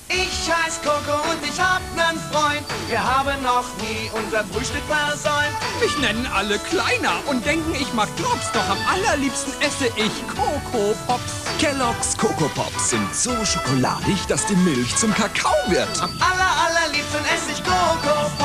Ich heiß Coco und ich hab nen Freund. Wir haben noch nie unser Frühstück versäumt. Mich nennen alle Kleiner und denken, ich mag Drops, doch am allerliebsten esse ich Coco Pops. Kellogg's Coco Pops sind so schokoladig, dass die Milch zum Kakao wird. Am allerliebsten esse ich Coco